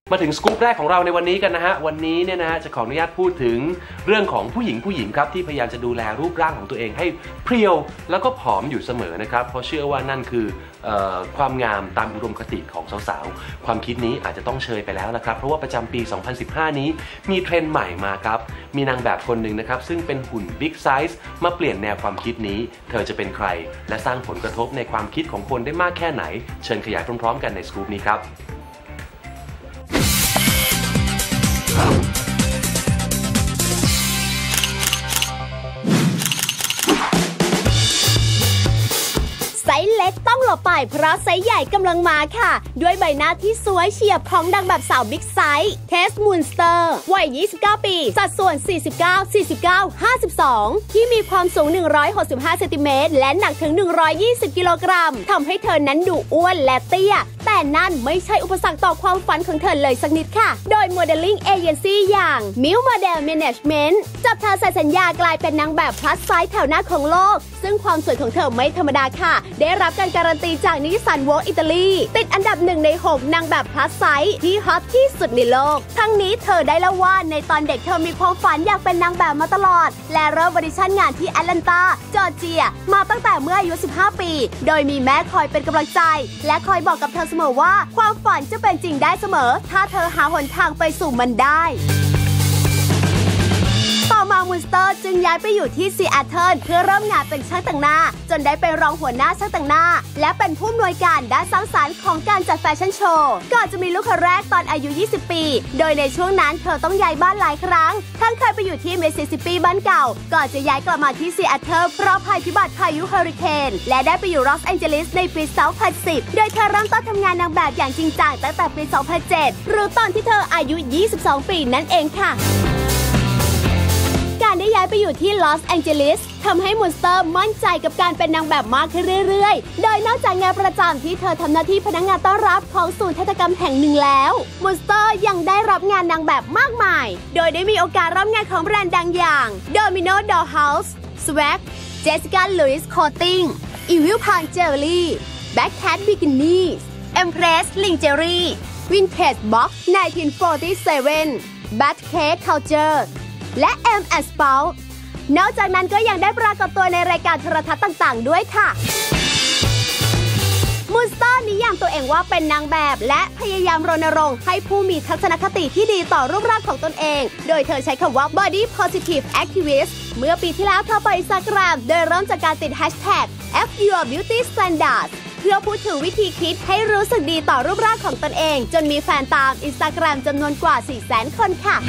มาถึงสกู๊ปแรกของเราในวันนี้กันนะฮะวันนี้เนี่ยนะฮะจะขออนุญาตพูดถึงเรื่องของผู้หญิงครับที่พยายามจะดูแลรูปร่างของตัวเองให้เพรียวแล้วก็ผอมอยู่เสมอนะครับเพราะเชื่อว่านั่นคือความงามตามอุดมคติของสาวๆความคิดนี้อาจจะต้องเชยไปแล้วนะครับเพราะว่าประจำปี 2015 นี้มีเทรนด์ใหม่มาครับมีนางแบบคนหนึ่งนะครับซึ่งเป็นหุ่นบิ๊กไซส์มาเปลี่ยนแนวความคิดนี้เธอจะเป็นใครและสร้างผลกระทบในความคิดของคนได้มากแค่ไหนเชิญขยายพร้อมๆกันในสกู๊ปนี้ครับไซส์เล็กต้องหลบไปเพราะไซส์ใหญ่กำลังมาค่ะด้วยใบหน้าที่สวยเฉียบของดังแบบสาวบิ๊กไซส์เทสมูนสเตอร์วัย 29 ปีสัดส่วน 49-52 ที่มีความสูง 165 เซนติเมตรและหนักถึง 120 กิโลกรัมทำให้เธอนั้นดูอ้วนและเตี้ยแต่นั่นไม่ใช่อุปสรรคต่อความฝันของเธอเลยสักนิดค่ะโดยโมเดลลิ่งเอเจนซี่อย่างมิวโมเดลแมเนจเมนต์จับเธอใส่สัญญากลายเป็นนางแบบพลัสไซส์แถวหน้าของโลกซึ่งความสวยของเธอไม่ธรรมดาค่ะได้รับการการันตีจากนิตยสาร Vogue อิตาลีติดอันดับ1 ใน 6 นางแบบพลัสไซส์ที่ฮอตที่สุดในโลกทั้งนี้เธอได้เล่าว่าในตอนเด็กเธอมีความฝันอยากเป็นนางแบบมาตลอดและเริ่มออดิชั่นงานที่แอตแลนตาจอร์เจียมาตั้งแต่เมื่ออายุ 15 ปีโดยมีแม่คอยเป็นกำลังใจและคอยบอกกับเธอเสมอว่าความฝันจะเป็นจริงได้เสมอถ้าเธอหาหนทางไปสู่มันได้ต่อมามูนสเตอร์จึงย้ายไปอยู่ที่ซีแอตเทิลเพื่อเริ่มงานเป็นช่างแต่งหน้าจนได้เป็นรองหัวหน้าช่างแต่งหน้าและเป็นผู้อำนวยการด้านสร้างสรรค์ของการจัดแฟชั่นโชว์ก่อนจะมีลูกคนแรกตอนอายุ 20 ปีโดยในช่วงนั้นเธอต้องย้ายบ้านหลายครั้งทั้งเคยไปอยู่ที่มิสซิสซิปปีบ้านเก่าก่อนจะย้ายกลับมาที่ซีแอตเทิลเพราะภัยพิบัติพายุเฮอริเคนและได้ไปอยู่ลอสแองเจลิสในปี 2010 โดยเธอเริ่มต้นทำงานนางแบบอย่างจริงจังตั้งแต่ปี 2007 หรือตอนที่เธออายุ 22 ปีนั่นเองค่ะการได้ย้ายไปอยู่ที่ลอสแองเจลิสทำให้มูนสเตอร์มั่นใจกับการเป็นนางแบบมากขึ้นเรื่อยๆโดยนอกจากงานประจำที่เธอทำหน้าที่พนักงานต้อนรับของศูนย์ทัศนกรรมแห่งหนึ่งแล้วมูนสเตอร์ยังได้รับงานนางแบบมากมายโดยได้มีโอกาสรับงานของแบรนด์ดังอย่าง Domino Dollhouse Swag Jessica Louis Coating Evil Palm Jewelry Backcat Bikinis Empress Lingerie Vintage Box 1947 Bad Cake Cultureและ M and Spout นอกจากนั้นก็ยังได้ปรากฏตัวในรายการโทรทัศน์ต่างๆด้วยค่ะมูนสเตอร์นิยามตัวเองว่าเป็นนางแบบและพยายามรณรงค์ให้ผู้มีทัศนคติที่ดีต่อรูปร่างของตนเองโดยเธอใช้คำว่า Body Positive Activist เมื่อปีที่แล้วเธอไป Instagram โดยเริ่มจากการติด Hashtag F Your Beauty Standards เพื่อพูดถึงวิธีคิดให้รู้สึกดีต่อรูปร่างของตนเองจนมีแฟนตาม Instagram จำนวนกว่า 400,000 คนค่ะ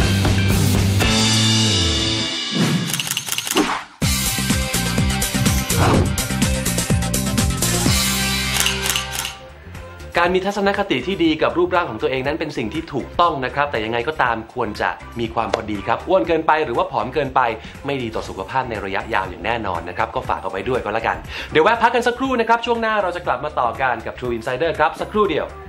การมีทัศนคติที่ดีกับรูปร่างของตัวเองนั้นเป็นสิ่งที่ถูกต้องนะครับแต่ยังไงก็ตามควรจะมีความพอดีครับอ้วนเกินไปหรือว่าผอมเกินไปไม่ดีต่อสุขภาพในระยะยาวอย่างแน่นอนนะครับก็ฝากเอาไว้ด้วยก็แล้วกันเดี๋ยวแวะพักกันสักครู่นะครับช่วงหน้าเราจะกลับมาต่อกันกับ True Insider ครับสักครู่เดียว